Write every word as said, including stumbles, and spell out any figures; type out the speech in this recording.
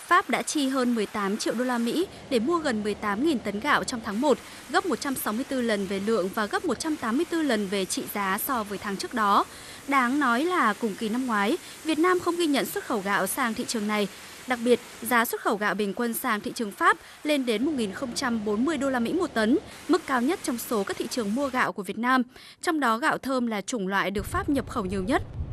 Pháp đã chi hơn mười tám triệu đô la Mỹ để mua gần mười tám nghìn tấn gạo trong tháng một, gấp một trăm sáu mươi tư lần về lượng và gấp một trăm tám mươi tư lần về trị giá so với tháng trước đó. Đáng nói là cùng kỳ năm ngoái, Việt Nam không ghi nhận xuất khẩu gạo sang thị trường này. Đặc biệt, giá xuất khẩu gạo bình quân sang thị trường Pháp lên đến một nghìn không trăm bốn mươi đô la Mỹ một tấn, mức cao nhất trong số các thị trường mua gạo của Việt Nam. Trong đó gạo thơm là chủng loại được Pháp nhập khẩu nhiều nhất.